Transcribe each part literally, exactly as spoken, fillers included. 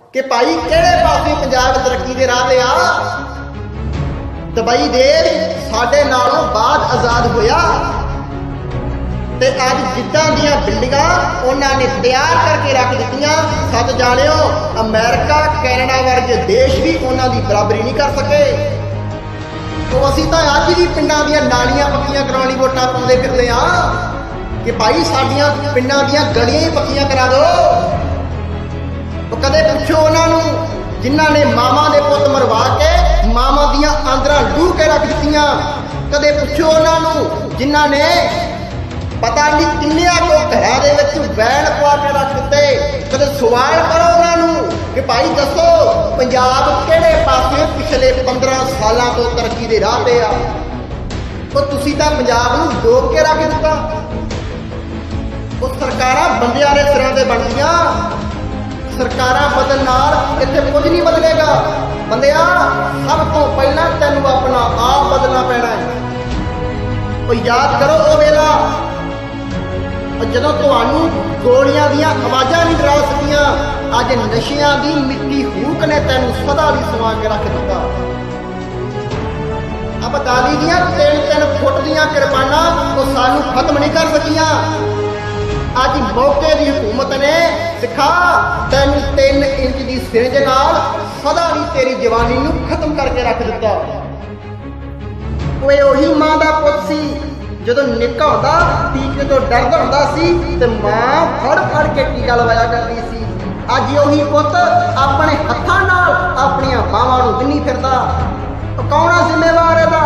कि भाई किहड़े पासे पंजाब तरक्की के राह पे आ। दुबई देश साडे नालों बाद आजाद होया ते अज जिद्दां दियां बिल्डिंगां उन्होंने तैयार करके रख दित्तियां। सच जाणिओ अमेरिका कैनेडा वर्गे देश भी उन्हां दी बराबरी नहीं कर सके। तो असीं तां अज भी पिंडां दियां नालियां पक्कियां कराउण लई वोटां पाउंदे फिरदे आ कि भाई साडियां पिंडां दियां गलियां ही पक्कियां करा दो। तो कदे पुछो उन्होंने जिन्हां ने मावां दे पुत मरवा के मावां दियां आंदरां लूह के रख दित्तियां। कदे पुछो उन्होंने जिन्हां ने पता नहीं किन्नियां को घरां दे विच वैन पवा के रख दित्ते। कदे सवाल करो उन्होंने कि भाई दसो पंजाब किहड़े पासे पिछले पंद्रह सालां तो तरक्की दे राह पे आ। तो तुसीं तां पंजाब नूं डोब के रख दित्ता। वो सरकारां बंदियां दे सिरां ते बनदियां। सरकारां बदलण नाल इत्थे कुछ नहीं बदलेगा। बंदिया सब तो पहला तैनूं अपना आप बदलना पैना है। तो याद करो वो वेला जदों तुहानूं गोलियां दियां आवाज़ां नहीं डरा सकियां, अज नशियां दी मिट्टी हूक ने तैनूं सदा लई सवा के रख दित्ता। अब दाली दियां तीन तीन फुट दियां किरपानां तो सानूं खत्म नहीं कर सकियां। अज मौके की हुकूमत ने सिखा तैनूं तीन इंच की सिरंज नाल सदा लई तेरी जवानी नूं खत्म करके रख दित्ता। ओए ओही मां दा पुੱਤ सी ਜਦੋਂ ਨਿੱਕਾ ਹੁੰਦਾ ਟੀਕੇ ਤੋਂ ਡਰਦਾ ਹੁੰਦਾ ਸੀ ਤੇ ਮਾਂ ਫੜ ਫੜ ਕੇ ਟੀਕਾ ਲਵਾਇਆ ਕਰਦੀ ਸੀ। ਅੱਜ ਉਹੀ ਪੁੱਤ ਆਪਣੇ ਹੱਥਾਂ ਨਾਲ ਆਪਣੀਆਂ ਬਾਹਾਂ ਨੂੰ ਦਿੰਨੀ ਫਿਰਦਾ। ਕੌਣ ਆ ਜ਼ਿੰਮੇਵਾਰ ਇਹਦਾ?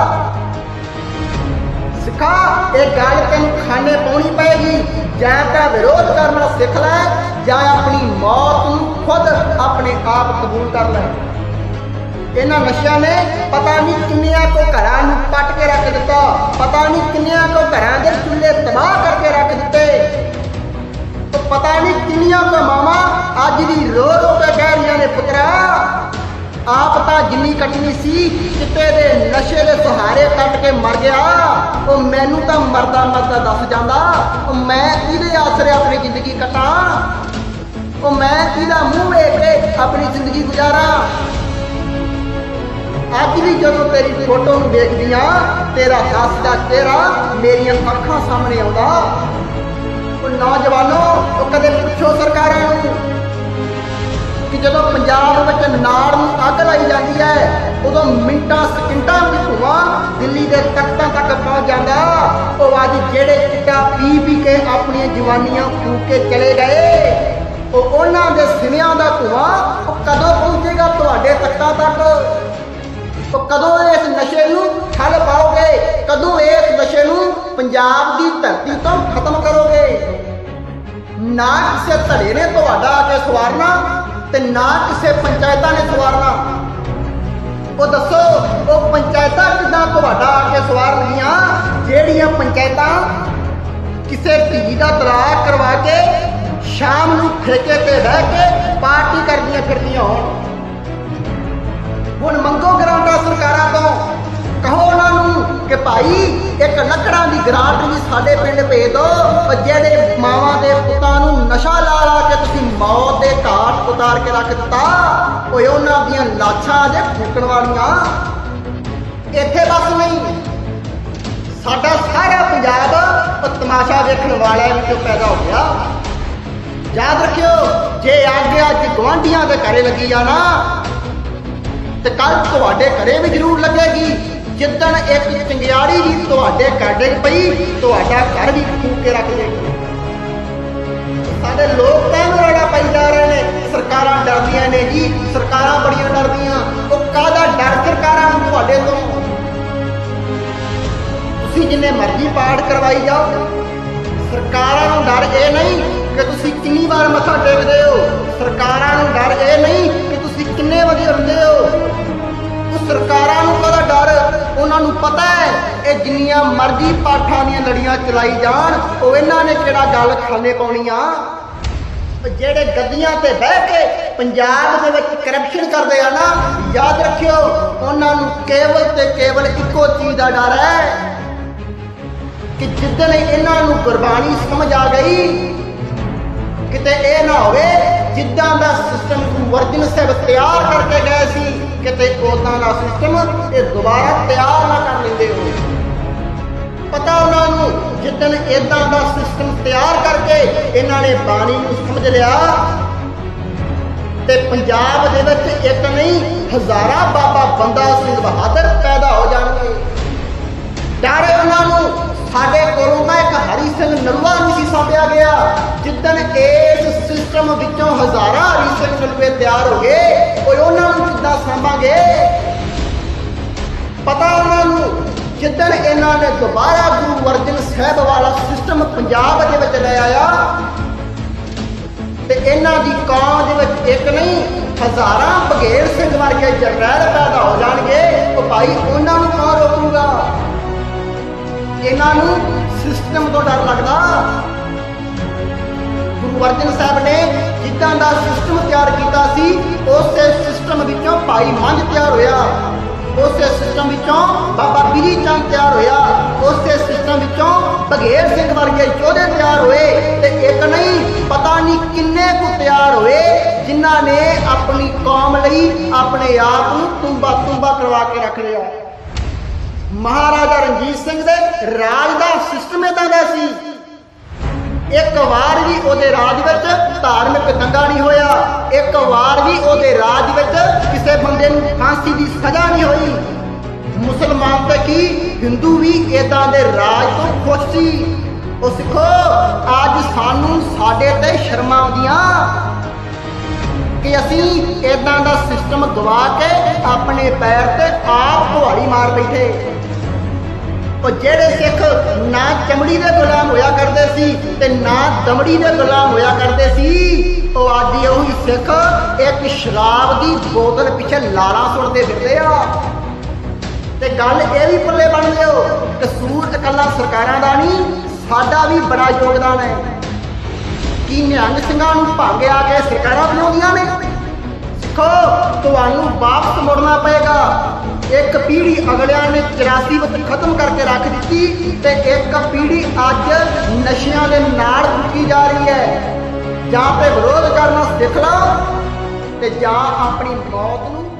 ਸਿੱਖਾ ਇਹ ਗੱਲ ਤੈਨੂੰ ਖਾਣੇ ਪਾਉਣੀ ਪਏਗੀ। ਜਾਂ ਤਾਂ ਵਿਰੋਧ ਕਰਨਾ ਸਿੱਖ ਲੈ ਜਾਂ ਆਪਣੀ ਮੌਤ ਨੂੰ ਖੁਦ ਆਪਣੇ ਆਪ ਕਬੂਲ ਕਰ ਲੈ। इन्हां नशियां ने पता नहीं किन्नियां को घरां नूं पट के रख दिता। पता नहीं किन्नियां को घरां दे चुल्हे तबाह करके रख दिते। तो पता नहीं किन्नियां को मावां अज भी रो रो के कह रही ने पुत्रा आप तां जिन्नी कटनी सी चिट्टे दे नशे दे सहारे कट के मर गया। वो मैनू तां मरदा मरदा दस जांदा मैं किहदे आसरे अपनी जिंदगी कटां। वो मैं किहदा मूँह वेख के अपनी जिंदगी गुजारा। अज भी जो तेरी फोटो देखदी हाँ तेरा हसदा चेहरा मेरिया अखां सामने आउंदा। नौजवानों तो कदे पुछो सरकारां नूं कि जदों पंजाब विच नाड़ नूं अग लाई जाती है उदों मिंटां सकिंटां विच धुआं दिल्ली के तख्तां तक पहुंच जाता। वो अज जिहड़े चिट्टा पी पी के अपनी जवानियां फूक के चले गए वो उन्हां दे सिवियां दा धुआं कदों पहुंचेगा तुहाडे तख्तां तक। तो कदों इस नशे नूं ठल पाओगे? कदों इस नशे नूं पंजाब की धरती तो खत्म करोगे? ना किसी धड़े ने तुहाडा आके सवारना ते ना किसी पंचायतां ने सवारना। वो दसो वो पंचायतां किदां तुहाडा आके सवारनगियां जिहड़ियां पंचायतां किसी धी दा तलाक करवा के शाम नूं ठेके ते बह के पार्टी करदियां फिरदियां होण। हुण मंगो ग्रांटां सरकारां तो कहो उन्होंने कि भाई एक लकड़ां दी ग्रांट भी साडे पिंड भेज दो। जिहड़े मावां दे पुत्तां नूं नशा ला ला के तुसीं मौत दे घाट उतार के रख दिता। ओए उन्हां दीयां लाशां जे फूकण वालियां इत्थे बस नहीं साडा सारा पंजाब तमाशा देखण वालियां विचों पैदा हो गया। याद रखियो जे अग अज गुआंढियां दे घरे लगी आ ना ते कल तुहाडे घरे भी जरूर लगेगी। जिद्दण एक चिंगियाड़ी भी तुहाडे घर डिग पई तुहाडा घर भी फूक के रख देगी। साडे लोग तां रौला पाई जा रहे हैं सरकारां डरदियां ने जी सरकारां बड़ियां डरदियां। वो काहदा डर सरकारां नूं तुहाडे तों? तुसीं जिन्ने मर्जी पाठ करवाई जाओ सरकारां नूं डर ये नहीं कि तुसीं किन्नी बार मत्था टेकदे हो। सरकारां नूं डर ये नहीं कि तुसीं किन्ने वजे उठदे हो। सरकारां नूं काहदा डर? उन्हां नूं पता है ये जिन्नियां मर्जी पाठां दीयां लड़ियां चलाई जाण वो इन्हां ने किहड़ा गल खाने पाउणी आ। जिहड़े गद्दियां ते बह के पंजाब दे विच करप्शन करदे आ ना याद रखियो उन्हां नूं केवल ते केवल इक्को चीज़ दा डर है कि जिद्दण इन्हां नूं गुरबाणी समझ आ गई किते ये ना होवे जिद्दां दा सिस्टम गुरु अर्जन साहब तैयार करके गए सी किते उदां दा सिस्टम ये दोबारा तैयार ना कर लेंदे हो। पता उन्होंने जिदन इदां दा सिस्टम तैयार करके इन्हां ने बाणी नूं समझ लिया ते पंजाब दे विच एक नहीं हज़ारां बाबा बंदा सिंह बहादुर पैदा हो जाणगे। डर उन्होंने साडे कोलों तां एक हरी सिंह नलूआ नहीं सी साम्भिया गया। जिदन इस सिस्टम विचों हज़ारां हरी सिंह नलूए तैयार हो गए कोई उन्हां नूं किद्दां साम्भांगे। पता उन्होंने जिदन इन्हां ने दोबारा गुरु अर्जन साहब वाला सिस्टम पंजाब दे विच ले आया ते इन्हां दी कौम दे विच एक नहीं हज़ारां बघेल सिंह वर्गे जरनैल पैदा हो जाणगे। तो भाई उन्हां नूं कौन रोकूगा? इन्हां नूं सिस्टम तो डर लगदा। गुरु अर्जन साहब ने जिद्दां दा सिस्टम तैयार कीता सी उस सिस्टम विचों भाई मंझ तैयार होया, उस सिस्टम विचों बाबा बिरी चंद तैयार होया, उस सिस्टम विचों बघेल सिंह वर्गे योधे तैयार हुए ते एक नहीं पता नहीं किन्ने को तैयार हुए जिन्हां ने अपनी कौम लई अपने आप नूं तुंबा तुंबा करवा के रख लिया। महाराजा रणजीत सिंह दे राज दा सिस्टम इदां दा सी एक वार भी उहदे राज विच धार्मिक दंगा नहीं होया, एक वार भी उहदे राज विच किसी बंदे नूं फांसी दी सज़ा नहीं होई। मुसलमान ते की हिंदू भी इदां दे राज तो खुश सी। ओ सिखो अज सानू साडे ते शर्मां आउंदियां कि असीं इदां दा सिस्टम गवा के अपने पैर ते आप कुहाड़ी मार बैठे। और जेड़े सिख ना चमड़ी दे गुलाम होया करते सी ते ना दमड़ी दे गुलाम होया करते सी तो अज उही सिख एक शराब की बोतल पिछे लाला सुटते फिरते आ। ते गल ये भी पल्ले बन लियो कसूर इकल्ला सरकारां दा नहीं साडा भी बड़ा योगदान है कि निहंग सिंघां नूं भांगे आ के सरकारां बनाउंदियां ने। सिखो तुहानूं वापस मुड़ना पएगा। एक पीढ़ी अगलियां ने चौरासी विच खत्म करके रख दी ते एक पीढ़ी अज नशियां दे नाल रुकी जा रही है। जां ते विरोध करना सिख लो ते जां अपनी मौत नूं